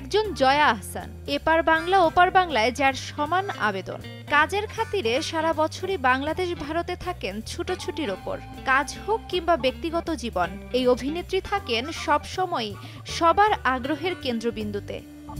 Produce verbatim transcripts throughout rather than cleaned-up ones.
একজন জয়া আহসান, এপার বাংলা ওপার বাংলায় যার সমান আবেদন। কাজের খাতিরে সারা বছরই বাংলাদেশ ভারতে থাকেন ছুটোছুটির ওপর। কাজ হোক কিংবা ব্যক্তিগত জীবন, এই অভিনেত্রী থাকেন সবসময়ই সবার আগ্রহের কেন্দ্রবিন্দুতে।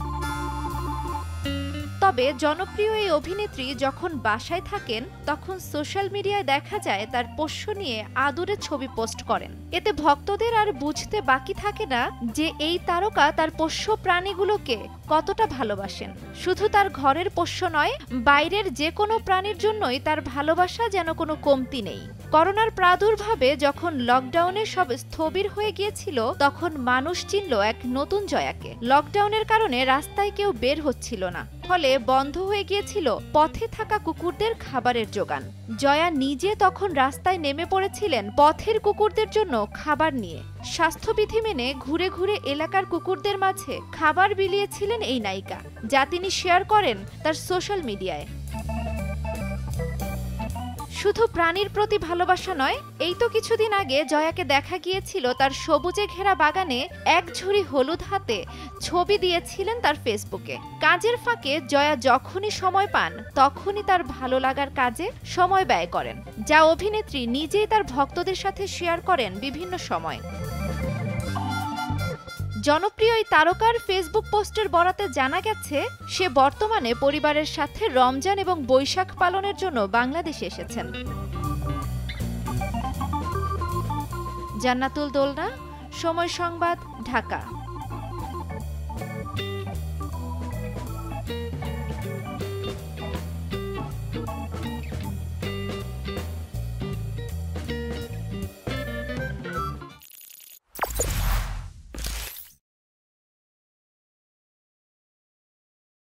তবে জনপ্রিয় এই অভিনেত্রী যখন বাসায় থাকেন তখন সোশ্যাল মিডিয়ায় দেখা যায় তার পোষ্য নিয়ে আদুরে ছবি পোস্ট করেন। এতে ভক্তদের আর বুঝতে বাকি থাকে না যে এই তারকা তার পোষ্য প্রাণীগুলোকে কতটা ভালোবাসেন। শুধু তার ঘরের পোষ্য নয়, বাইরের যে কোনো প্রাণীর জন্যই তার ভালোবাসা যেন কোনো কমতি নেই। করোনার প্রাদুর্ভাবে যখন লকডাউনে সব স্থবির হয়ে গিয়েছিল তখন মানুষ চিনল এক নতুন জয়াকে। লকডাউনের কারণে রাস্তায় কেউ বের হচ্ছিল না, ফলে বন্ধ হয়ে গিয়েছিল পথে থাকা কুকুরদের খাবারের জোগান। জয়া নিজে তখন রাস্তায় নেমে পড়েছিলেন পথের কুকুরদের জন্য খাবার নিয়ে। স্বাস্থ্যবিধি মেনে ঘুরে ঘুরে এলাকার কুকুরদের মাঝে খাবার বিলিয়েছিলেন এই নায়িকা, যা তিনি শেয়ার করেন তার সোশ্যাল মিডিয়ায়। শুধু প্রাণীর প্রতি ভালোবাসা নয়, এই তো কিছুদিন আগে জয়াকে দেখা গিয়েছিল তার সবুজে ঘেরা বাগানে এক ঝুড়ি হলুদ হাতে ছবি দিয়েছিলেন তার ফেসবুকে। কাজের ফাঁকে জয়া যখনই সময় পান তখনই তার ভালো লাগার কাজে সময় ব্যয় করেন, যা অভিনেত্রী নিজেই তার ভক্তদের সাথে শেয়ার করেন বিভিন্ন সময়। জনপ্রিয় এই তারকার ফেসবুক পোস্টের বরাতে জানা গেছে সে বর্তমানে পরিবারের সাথে রমজান এবং বৈশাখ পালনের জন্য বাংলাদেশে এসেছেন। জান্নাতুল দোলনা, সময় সংবাদ, ঢাকা।